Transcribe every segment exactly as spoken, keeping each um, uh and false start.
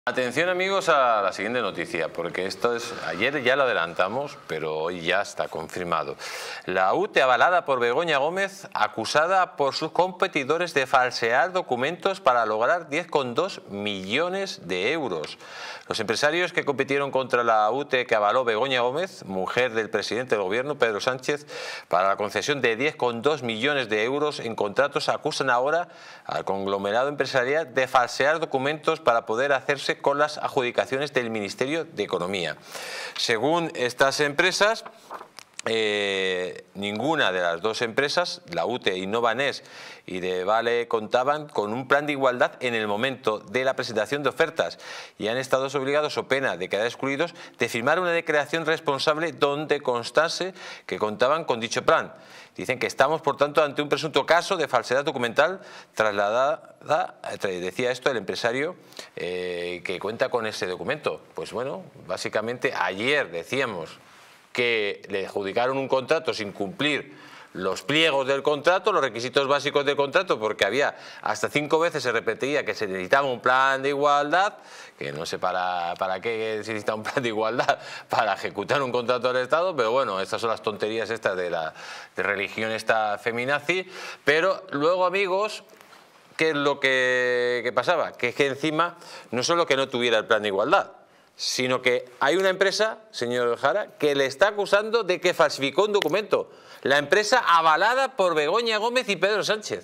Atención amigos a la siguiente noticia, porque esto es, ayer ya lo adelantamos, pero hoy ya está confirmado. La U T E avalada por Begoña Gómez, acusada por sus competidores de falsear documentos para lograr diez coma dos millones de euros. Los empresarios que compitieron contra la U T E que avaló Begoña Gómez, mujer del presidente del gobierno Pedro Sánchez, para la concesión de diez coma dos millones de euros en contratos, acusan ahora al conglomerado empresarial de falsear documentos para poder hacerse con las adjudicaciones del Ministerio de Economía. Según estas empresas, eh, ninguna de las dos empresas, la U T E, Innovanes y de Vale, contaban con un plan de igualdad en el momento de la presentación de ofertas y han estado obligados, o pena de quedar excluidos, de firmar una declaración responsable donde constase que contaban con dicho plan. Dicen que estamos, por tanto, ante un presunto caso de falsedad documental trasladada, decía esto el empresario eh, que cuenta con ese documento. Pues bueno, básicamente ayer decíamos que le adjudicaron un contrato sin cumplir los pliegos del contrato, los requisitos básicos del contrato, porque había hasta cinco veces se repetía que se necesitaba un plan de igualdad, que no sé para, para qué se necesita un plan de igualdad para ejecutar un contrato del Estado, pero bueno, estas son las tonterías estas de la de religión esta feminazi. Pero luego, amigos, ¿qué es lo que, que pasaba? Que es que encima no solo que no tuviera el plan de igualdad, sino que hay una empresa, señor Jara, que le está acusando de que falsificó un documento. La empresa avalada por Begoña Gómez y Pedro Sánchez.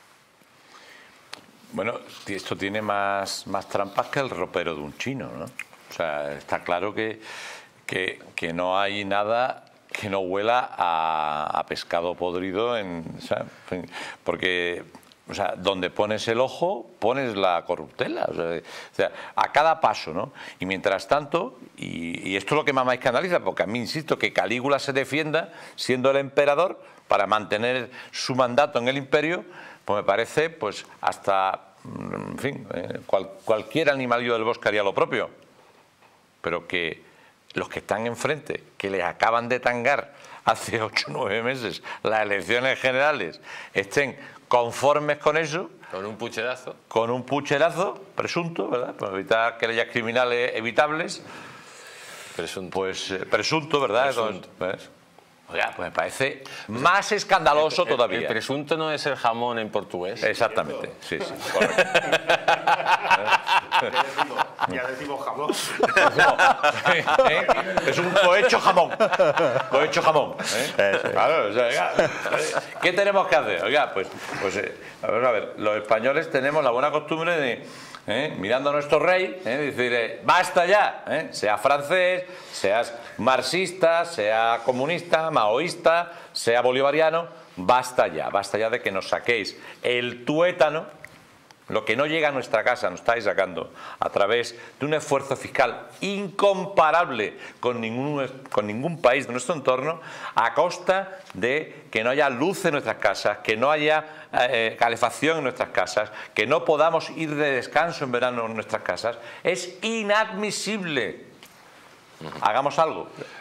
Bueno, esto tiene más, más trampas que el ropero de un chino, ¿no? O sea, está claro que, que, que no hay nada que no huela a, a pescado podrido, en, o sea, porque... O sea, donde pones el ojo, pones la corruptela. O sea, o sea, a cada paso, ¿no? Y mientras tanto, y, y esto es lo que más me escandaliza, porque a mí insisto que Calígula se defienda siendo el emperador para mantener su mandato en el imperio, pues me parece, pues hasta, en fin, eh, cual, cualquier animalillo del bosque haría lo propio. Pero que los que están enfrente, que les acaban de tangar hace ocho o nueve meses las elecciones generales, estén conformes con eso, con un pucherazo, con un pucherazo presunto, ¿verdad? Para evitar querellas criminales evitables, presunto, pues eh, presunto, ¿verdad? Presunto. Entonces, oiga, pues me parece más escandaloso el, el, todavía. El presunto no es el jamón en portugués. Exactamente, sí, sí, correcto. Ya decimos jamón. ¿Eh? Es un cohecho jamón. Cohecho jamón. ¿Eh? Claro, o sea, oiga, ¿qué tenemos que hacer? Oiga, pues, pues eh, a ver, a ver, los españoles tenemos la buena costumbre de, eh, mirando a nuestro rey, eh, decir, eh, basta ya, eh, sea francés, seas marxista, sea comunista, maoísta, sea bolivariano, basta ya, basta ya de que nos saquéis el tuétano. Lo que no llega a nuestra casa nos estáis sacando a través de un esfuerzo fiscal incomparable con ningún, con ningún país de nuestro entorno, a costa de que no haya luz en nuestras casas, que no haya eh, calefacción en nuestras casas, que no podamos ir de descanso en verano en nuestras casas. Es inadmisible. Hagamos algo.